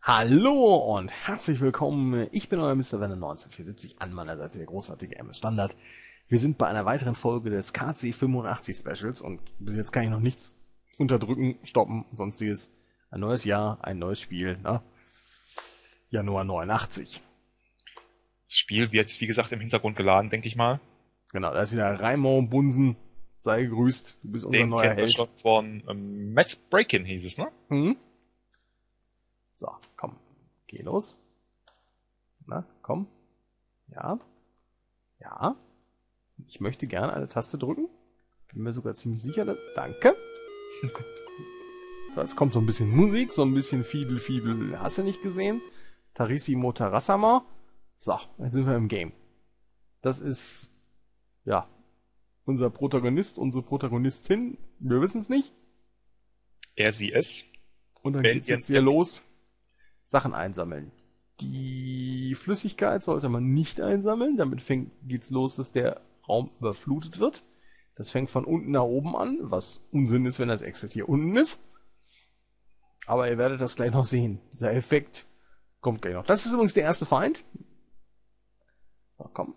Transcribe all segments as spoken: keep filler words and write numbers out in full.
Hallo und herzlich willkommen. Ich bin euer Mister Werner neunzehnhundertvierundsiebzig, an meiner Seite der großartige M S Standard. Wir sind bei einer weiteren Folge des K C fünfundachtzig Specials und bis jetzt kann ich noch nichts unterdrücken, stoppen, sonstiges. Ein neues Jahr, ein neues Spiel, ne? Januar neunundachtzig. Das Spiel wird, wie gesagt, im Hintergrund geladen, denke ich mal. Genau, da ist wieder Raimond Bunsen. Sei gegrüßt, du bist unser Den neuer kennen wir Held. schon von ähm, Matt Breakin, hieß es, ne? Hm? So, komm, geh los. Na, komm. Ja. Ja. Ich möchte gerne eine Taste drücken. Bin mir sogar ziemlich sicher. Dass... Danke. So, jetzt kommt so ein bisschen Musik, so ein bisschen Fiedel, Fiedel. Hast du nicht gesehen? Tarissimo Tarassama. So, jetzt sind wir im Game. Das ist, ja, unser Protagonist, unsere Protagonistin. Wir wissen es nicht. Er, sie, es. Und dann Wenn geht's ihr- jetzt hier los. Sachen einsammeln. Die Flüssigkeit sollte man nicht einsammeln. Damit fängt, geht's los, dass der Raum überflutet wird. Das fängt von unten nach oben an, was Unsinn ist, wenn das Exit hier unten ist. Aber ihr werdet das gleich noch sehen. Dieser Effekt kommt gleich noch. Das ist übrigens der erste Feind. So, komm.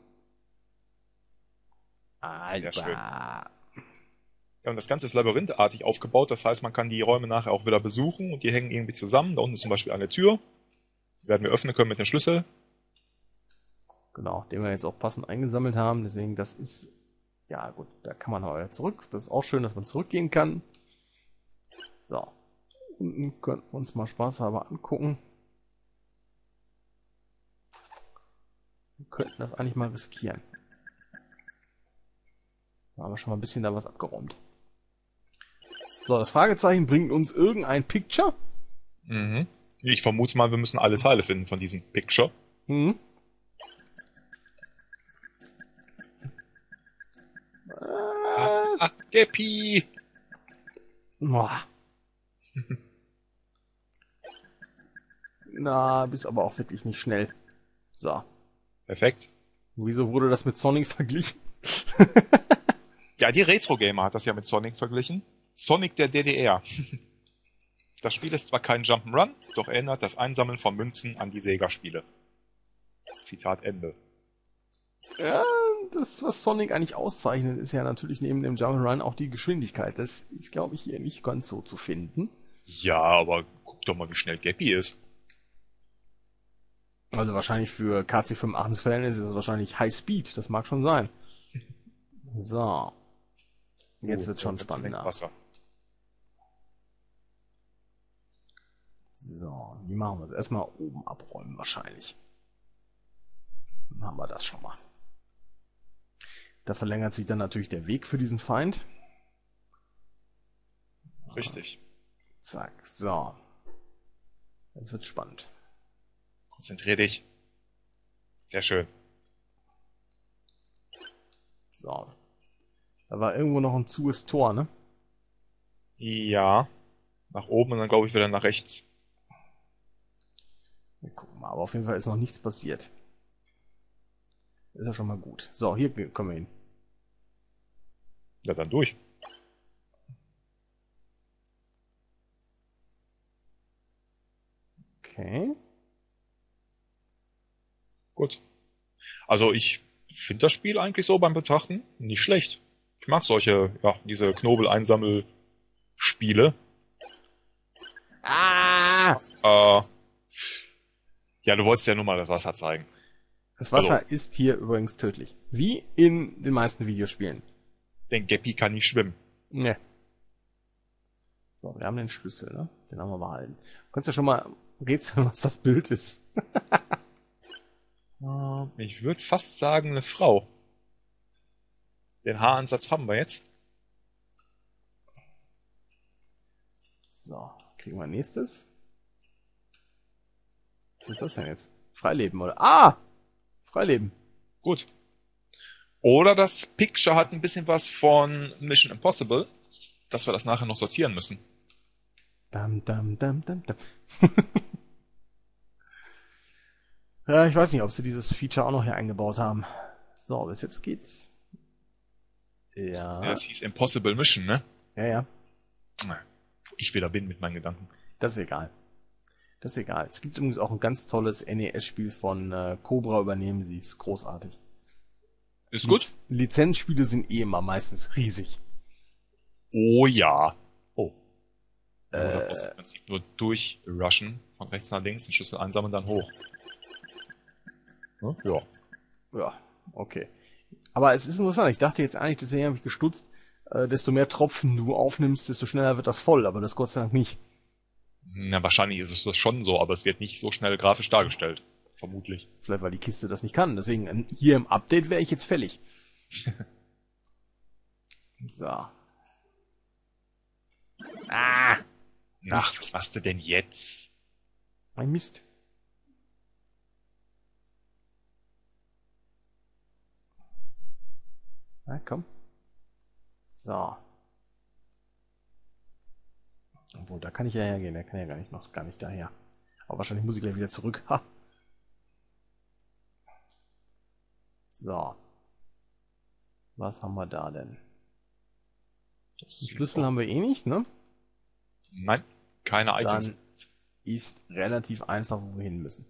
Sehr schön. Alter. Ja, und das Ganze ist labyrinthartig aufgebaut, das heißt, man kann die Räume nachher auch wieder besuchen und die hängen irgendwie zusammen. Da unten ist zum Beispiel eine Tür. Die werden wir öffnen können mit dem Schlüssel. Genau, den wir jetzt auch passend eingesammelt haben. Deswegen, das ist, ja gut, da kann man heute zurück. Das ist auch schön, dass man zurückgehen kann. So. Unten können wir uns mal spaßhalber angucken. Wir könnten das eigentlich mal riskieren. Da haben wir schon mal ein bisschen da was abgeräumt. So, das Fragezeichen bringt uns irgendein Picture. Mhm. Ich vermute mal, wir müssen alle Teile finden von diesem Picture. Hm. Ach, ach Geppi! Boah. Na, bist aber auch wirklich nicht schnell. So. Perfekt. Wieso wurde das mit Sonic verglichen? Ja, die Retro-Gamer hat das ja mit Sonic verglichen. Sonic der D D R. Das Spiel ist zwar kein Jump'n'Run, doch erinnert das Einsammeln von Münzen an die Sega-Spiele. Zitat Ende. Ja, das, was Sonic eigentlich auszeichnet, ist ja natürlich neben dem Jump'n'Run auch die Geschwindigkeit. Das ist, glaube ich, hier nicht ganz so zu finden. Ja, aber guck doch mal, wie schnell Geppi ist. Also wahrscheinlich für K C fünfundachtzig Verhältnis ist es wahrscheinlich High Speed. Das mag schon sein. So. Jetzt Oh, wird schon jetzt spannender. Wasser. So, wie machen wir es? Erstmal oben abräumen wahrscheinlich. Dann haben wir das schon mal. Da verlängert sich dann natürlich der Weg für diesen Feind. Richtig. Zack, so. Jetzt wird spannend. Konzentrier dich. Sehr schön. So. Da war irgendwo noch ein zues Tor, ne? Ja. Nach oben und dann glaube ich wieder nach rechts. Wir gucken mal, aber auf jeden Fall ist noch nichts passiert. Ist ja schon mal gut. So, hier kommen wir hin. Ja, dann durch. Okay. Gut. Also ich finde das Spiel eigentlich so beim Betrachten nicht schlecht. Ich mag solche, ja, diese Knobel-Einsammel-Spiele. Ah! Äh, ja, du wolltest ja nur mal das Wasser zeigen. Das Wasser Also. ist hier übrigens tödlich. Wie in den meisten Videospielen. Denn Geppi kann nicht schwimmen. Ne. So, wir haben den Schlüssel, ne? Den haben wir behalten. Du kannst ja schon mal rätseln, was das Bild ist. Äh, Ich würde fast sagen, eine Frau. Den Haaransatz haben wir jetzt. So, kriegen wir nächstes. Was ist das denn jetzt? Freileben, oder? Ah! Freileben. Gut. Oder das Picture hat ein bisschen was von Mission Impossible, dass wir das nachher noch sortieren müssen. Dam, dam, dam, dam, dam. Ja, ich weiß nicht, ob sie dieses Feature auch noch hier eingebaut haben. So, bis jetzt geht's. Ja, Ja. das hieß Impossible Mission, ne? Ja, ja. Ich wieder bin mit meinen Gedanken. Das ist egal. Das ist egal. Es gibt übrigens auch ein ganz tolles N E S-Spiel von äh, Cobra übernehmen sie. Ist großartig. Ist gut? Liz Lizenzspiele sind eh immer meistens riesig. Oh ja. Oh. Äh, Oder bloß im Prinzip nur durchrushen, von rechts nach links, den Schlüssel einsammeln, dann hoch. Hm? Ja. Ja, okay. Aber es ist interessant. Ich dachte jetzt eigentlich, deswegen habe ich gestutzt, äh, desto mehr Tropfen du aufnimmst, desto schneller wird das voll. Aber das Gott sei Dank nicht. Na, wahrscheinlich ist es das schon so, aber es wird nicht so schnell grafisch dargestellt. Vermutlich. Vielleicht, weil die Kiste das nicht kann. Deswegen, äh, hier im Update wäre ich jetzt fällig. So. Ah! Ach, was machst du denn jetzt? Mein Mist. Na, komm. So. Obwohl, da kann ich ja hergehen. Der kann ja gar nicht noch gar nicht daher. Aber wahrscheinlich muss ich gleich wieder zurück. Ha. So. Was haben wir da denn? Den Schlüssel haben wir eh nicht, ne? Nein, keine Items. Dann ist relativ einfach, wo wir hin müssen.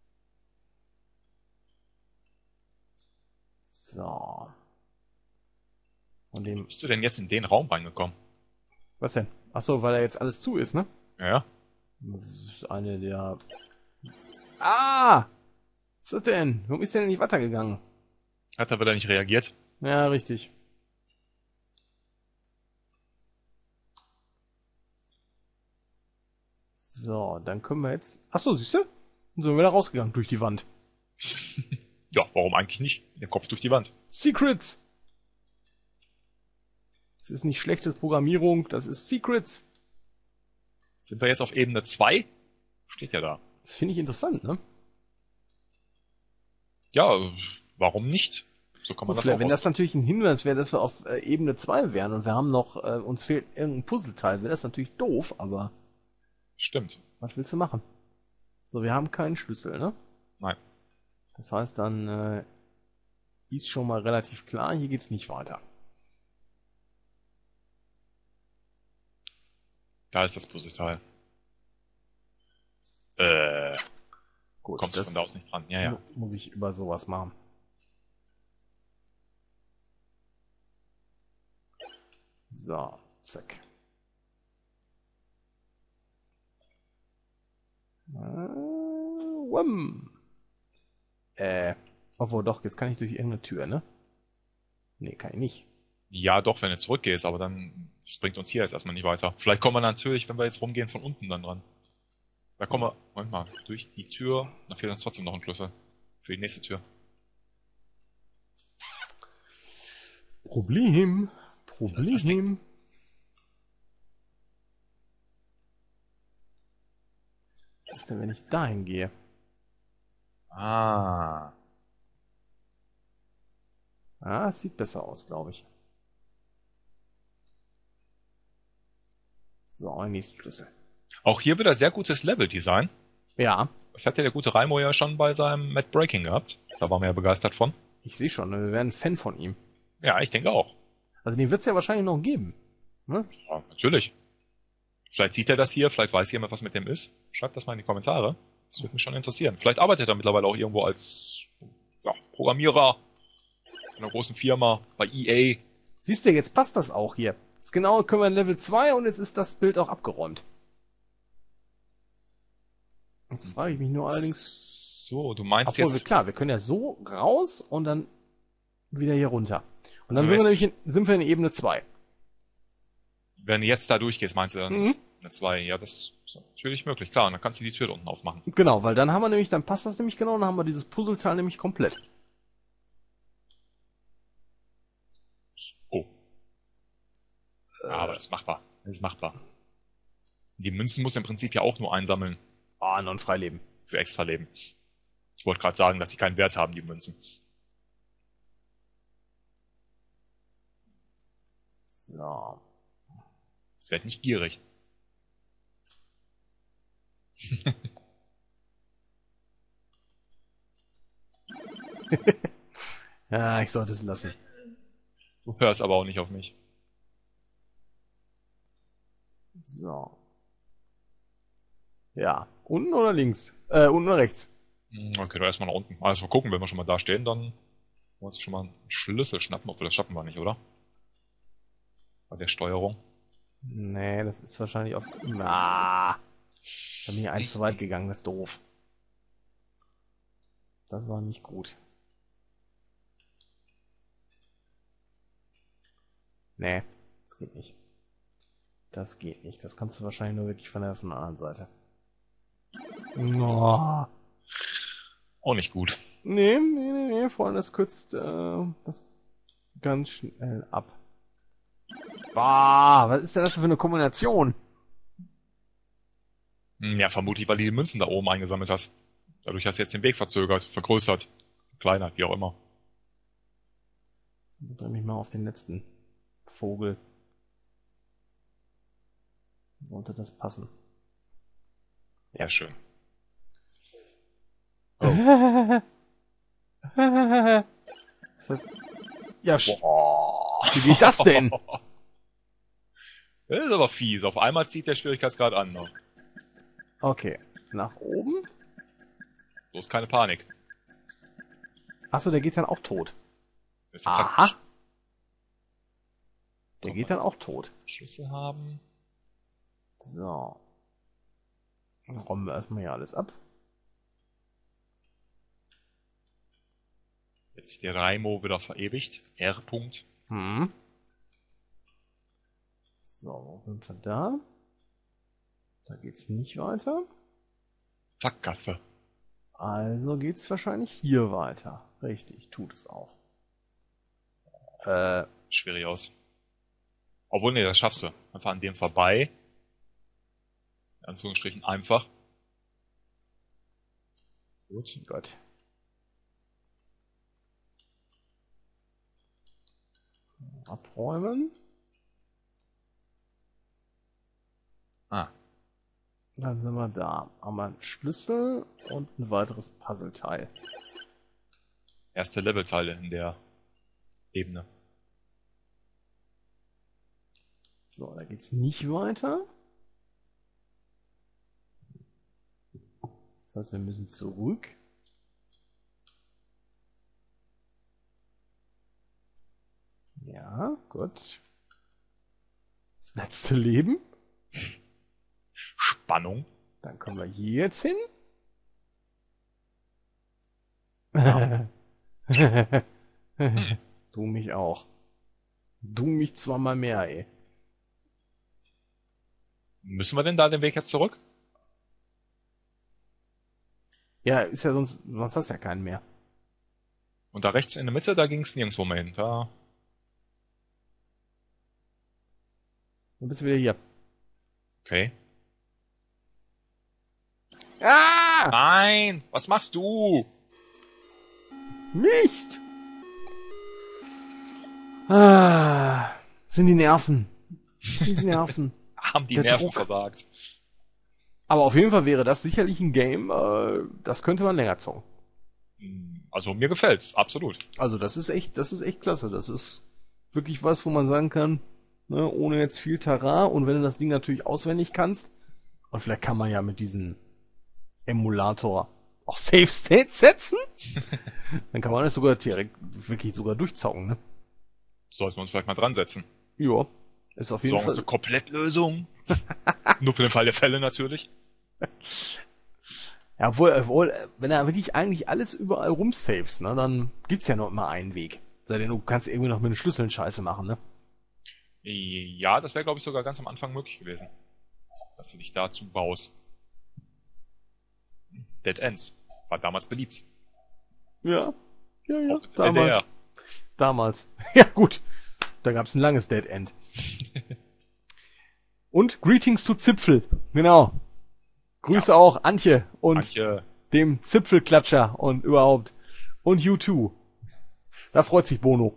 So. Und dem. Bist du denn jetzt in den Raum reingekommen? Was denn? Achso, weil da jetzt alles zu ist, ne? Ja, ja. Das ist eine der. Ah! Was ist das denn? Warum ist der denn nicht weitergegangen? Hat er wieder nicht reagiert? Ja, richtig. So, dann können wir jetzt. Achso, siehst du? Dann sind wir wieder rausgegangen durch die Wand. Ja, warum eigentlich nicht? Der Kopf durch die Wand. Secrets! Das ist nicht schlechtes Programmierung, das ist Secrets. Sind wir jetzt auf Ebene zwei? Steht ja da. Das finde ich interessant, ne? Ja, warum nicht? So kann man Gut, das auch wenn aus- das natürlich ein Hinweis wäre, dass wir auf äh, Ebene zwei wären und wir haben noch, äh, uns fehlt irgendein Puzzleteil, wäre das natürlich doof, aber Stimmt. was willst du machen? So, wir haben keinen Schlüssel, ne? Nein. Das heißt, dann äh, ist schon mal relativ klar, hier geht's nicht weiter. Da ist das Puzzleteil. Äh, Gut, kommst du das von da aus nicht dran? Ja, ja. mu- muss ich über sowas machen. So, zack. Äh, wum. Äh, obwohl doch, jetzt kann ich durch irgendeine Tür, ne? Nee, kann ich nicht. Ja, doch, wenn du zurückgehst, aber dann, das bringt uns hier jetzt erstmal nicht weiter. Vielleicht kommen wir natürlich, wenn wir jetzt rumgehen, von unten dann dran. Da kommen wir, Moment mal, durch die Tür, dann fehlt uns trotzdem noch ein Schlüssel. Für die nächste Tür. Problem. Das Problem. Was ist denn, wenn ich dahin gehe? Ah. Ah, es sieht besser aus, glaube ich. So, ein nächsten Schlüssel. Auch hier wieder sehr gutes Level-Design. Ja, Das hat ja der gute Raimo ja schon bei seinem Mad Breaking gehabt. Da waren wir ja begeistert von. ich sehe schon, wir werden Fan von ihm. Ja, ich denke auch. Also den wird es ja wahrscheinlich noch geben. Ne? Ja, natürlich. Vielleicht sieht er das hier, vielleicht weiß jemand, was mit dem ist. Schreibt das mal in die Kommentare. Das würde mich schon interessieren. Vielleicht arbeitet er mittlerweile auch irgendwo als ja, Programmierer in einer großen Firma, bei E A. Siehst du, jetzt passt das auch hier. Jetzt genau können wir in Level zwei und jetzt ist das Bild auch abgeräumt. Jetzt frage ich mich nur allerdings. So, du meinst Obwohl, wir, jetzt... klar, wir können ja so raus und dann wieder hier runter. Und dann Also sind wir jetzt- nämlich in, sind wir in Ebene zwei. Wenn du jetzt da durchgehst, meinst du dann Mhm. eine zwei? Ja, das ist natürlich möglich, klar. Und dann kannst du die Tür da unten aufmachen. Genau, weil dann haben wir nämlich, dann passt das nämlich genau, dann haben wir dieses Puzzleteil nämlich komplett. Oh. Ja, aber das ist machbar. Das ist machbar. Die Münzen muss im Prinzip ja auch nur einsammeln Ah, non Freileben. für extra Leben. Ich wollte gerade sagen, dass sie keinen Wert haben, die Münzen. So. Das wird nicht gierig. Ja, ich sollte es lassen. Du hörst aber auch nicht auf mich. So. Ja. Unten oder links? Äh, unten oder rechts? Hm, Okay, dann erstmal nach unten. Also mal gucken, wenn wir schon mal da stehen, dann wollen wir uns schon mal einen Schlüssel schnappen, obwohl das schaffen wir nicht, oder? Bei der Steuerung. Nee, das ist wahrscheinlich auf... Na, da bin ich eins zu weit gegangen, das ist doof. Das war nicht gut. Nee, das geht nicht. Das geht nicht. Das kannst du wahrscheinlich nur wirklich von der, von der anderen Seite. Oh. Auch nicht gut. Nee, nee, nee, nee, vor allem das kürzt äh, das ganz schnell ab. Bah, was ist denn das für eine Kombination? Hm, Ja, vermutlich, weil du die Münzen da oben eingesammelt hast. Dadurch hast du jetzt den Weg verzögert, vergrößert, verkleinert, wie auch immer. Ich dreh mich mal auf den letzten Vogel. Sollte das passen. Sehr schön. Das heißt, ja, sch- Boah. wie geht das denn? Das ist aber fies. Auf einmal zieht der Schwierigkeitsgrad an. Ne? Okay, nach oben. Bloß keine Panik. Achso, der geht dann auch tot. Ist ja Aha. praktisch. Der Guck geht mal. dann auch tot. Schlüssel haben. So. Dann räumen wir erstmal hier alles ab. Jetzt sich der Raimo wieder verewigt. R. -Punkt. Hm. So, wo sind wir da? Da geht's nicht weiter. Sackgasse. Also geht's wahrscheinlich hier weiter. Richtig, tut es auch. Äh, Schwierig aus. Obwohl, nee, das schaffst du. Einfach an dem vorbei. In Anführungsstrichen einfach. Gut. Gott. Abräumen. Ah, Dann sind wir da. Haben wir einen Schlüssel und ein weiteres Puzzleteil. erste Levelteile in der Ebene. So, da geht's nicht weiter. Das heißt, wir müssen zurück. Ja, gut. Das letzte Leben. Spannung. Dann kommen wir hier jetzt hin. Du mich auch. Du mich zweimal mehr, ey. Müssen wir denn da den Weg jetzt zurück? Ja, ist ja sonst, sonst hast du ja keinen mehr. Und da rechts in der Mitte, da ging es nirgendwo mehr hin. Da. Dann bist du wieder hier. Okay. Ah! Nein! Was machst du? Nicht! Ah, sind die Nerven. Sind die Nerven. Haben die Der Nerven Druck. versagt. Aber auf jeden Fall wäre das sicherlich ein Game, äh, das könnte man länger zocken. Hm, Also mir gefällt's, absolut. Also das ist echt, das ist echt klasse. Das ist wirklich was, wo man sagen kann, ne, ohne jetzt viel Tara und wenn du das Ding natürlich auswendig kannst, und vielleicht kann man ja mit diesem Emulator auch Save States setzen, dann kann man das sogar direkt wirklich sogar durchzocken, ne? Sollten wir uns vielleicht mal dran setzen. Ja, ist auf jeden Sorgen wir Fall. zur Komplettlösung. Nur für den Fall der Fälle natürlich. Ja, obwohl, obwohl, wenn er wirklich eigentlich alles überall rumsaves, ne, dann gibt's ja noch immer einen Weg. Sei denn, du kannst irgendwie noch mit den Schlüsseln Scheiße machen, ne? Ja, das wäre, glaube ich, sogar ganz am Anfang möglich gewesen. Dass du dich dazu baust. Dead Ends. War damals beliebt. Ja, ja, ja, Auch mit damals. L D R. Damals. Ja, gut. Da gab's ein langes Dead End. Und Greetings to Zipfel. Genau. Grüße Ja. auch Antje und Manche, dem Zipfelklatscher und überhaupt. Und U zwei. Da freut sich Bono.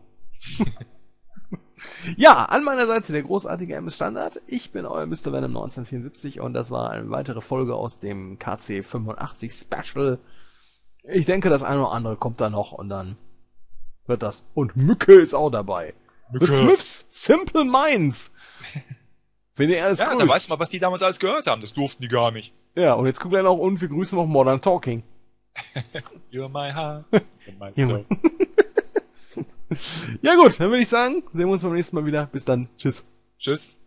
Ja, an meiner Seite der großartige M S Standard. Ich bin euer Mister Venom neunzehnhundertvierundsiebzig und das war eine weitere Folge aus dem K C fünfundachtzig Special. Ich denke, das eine oder andere kommt da noch und dann wird das. Und Mücke ist auch dabei. Mücke. The Smiths Simple Minds. Wenn ihr alles Ja, grüßt. da weiß man, was die damals alles gehört haben. Das durften die gar nicht. Ja, und jetzt guckt einer auch, und wir grüßen noch Modern Talking. You're my heart, you're my soul. Ja gut, dann würde ich sagen, sehen wir uns beim nächsten Mal wieder. Bis dann. Tschüss. Tschüss.